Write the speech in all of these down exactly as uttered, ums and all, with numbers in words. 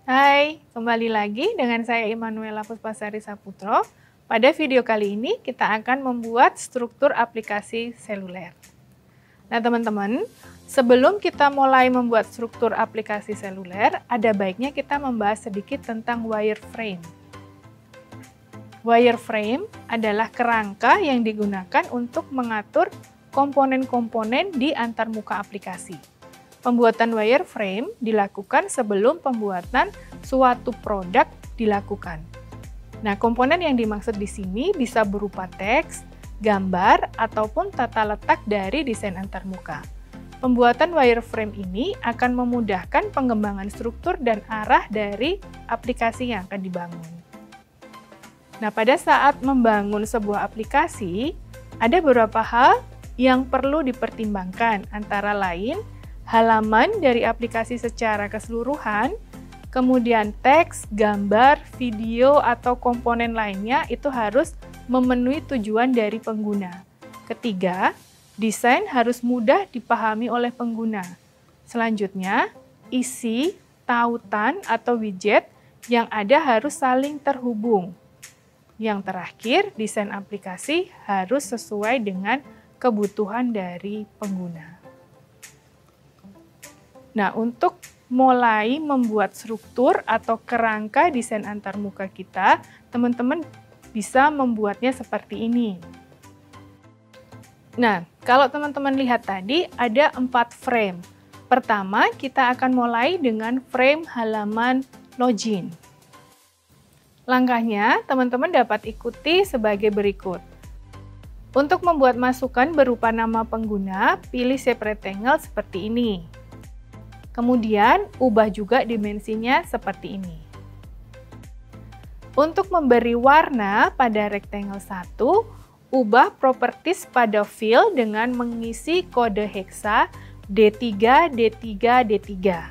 Hai, kembali lagi dengan saya Immanuela Puspasari Saputro. Pada video kali ini kita akan membuat struktur aplikasi seluler. Nah teman-teman, sebelum kita mulai membuat struktur aplikasi seluler, ada baiknya kita membahas sedikit tentang wireframe. Wireframe adalah kerangka yang digunakan untuk mengatur komponen-komponen di antarmuka aplikasi. Pembuatan wireframe dilakukan sebelum pembuatan suatu produk dilakukan. Nah, komponen yang dimaksud di sini bisa berupa teks, gambar, ataupun tata letak dari desain antarmuka. Pembuatan wireframe ini akan memudahkan pengembangan struktur dan arah dari aplikasi yang akan dibangun. Nah, pada saat membangun sebuah aplikasi, ada beberapa hal yang perlu dipertimbangkan, antara lain halaman dari aplikasi secara keseluruhan, kemudian teks, gambar, video, atau komponen lainnya itu harus memenuhi tujuan dari pengguna. Ketiga, desain harus mudah dipahami oleh pengguna. Selanjutnya, isi, tautan, atau widget yang ada harus saling terhubung. Yang terakhir, desain aplikasi harus sesuai dengan kebutuhan dari pengguna. Nah, untuk mulai membuat struktur atau kerangka desain antarmuka kita, teman-teman bisa membuatnya seperti ini. Nah, kalau teman-teman lihat tadi ada empat frame. Pertama, kita akan mulai dengan frame halaman login. Langkahnya, teman-teman dapat ikuti sebagai berikut. Untuk membuat masukan berupa nama pengguna, pilih shape rectangle seperti ini. Kemudian, ubah juga dimensinya seperti ini. Untuk memberi warna pada rectangle satu, ubah properties pada fill dengan mengisi kode hexa D tiga, D tiga, D tiga.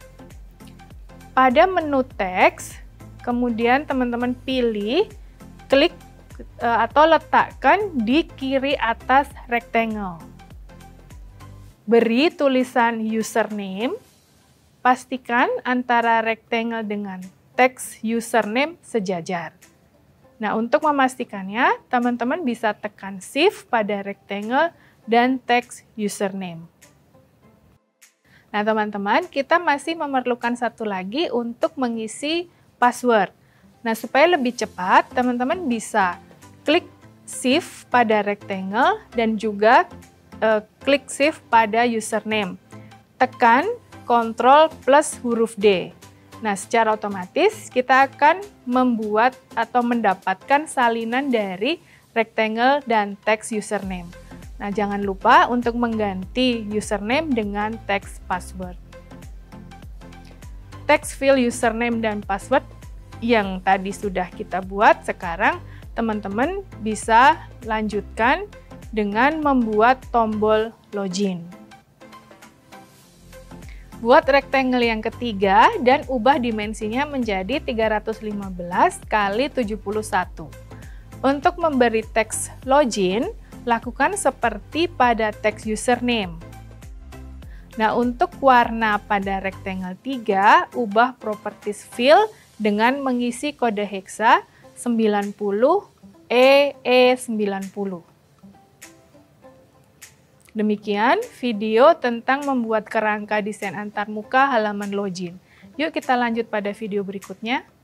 Pada menu teks, kemudian teman-teman pilih, klik atau letakkan di kiri atas rectangle. Beri tulisan username. Pastikan antara rectangle dengan teks username sejajar. Nah, untuk memastikannya, teman-teman bisa tekan Shift pada rectangle dan teks username. Nah, teman-teman, kita masih memerlukan satu lagi untuk mengisi password. Nah, supaya lebih cepat, teman-teman bisa klik Shift pada rectangle dan juga eh, klik Shift pada username. Tekan Ctrl plus huruf D. Nah, secara otomatis kita akan membuat atau mendapatkan salinan dari rectangle dan teks username. Nah, jangan lupa untuk mengganti username dengan teks password. Teks field username dan password yang tadi sudah kita buat, sekarang teman-teman bisa lanjutkan dengan membuat tombol login. Buat rectangle yang ketiga dan ubah dimensinya menjadi tiga ratus lima belas kali tujuh puluh satu. Untuk memberi teks login, lakukan seperti pada teks username. Nah, untuk warna pada rectangle tiga, ubah properties fill dengan mengisi kode hexa sembilan puluh E E sembilan puluh. Demikian video tentang membuat kerangka desain antarmuka halaman login. Yuk kita lanjut pada video berikutnya.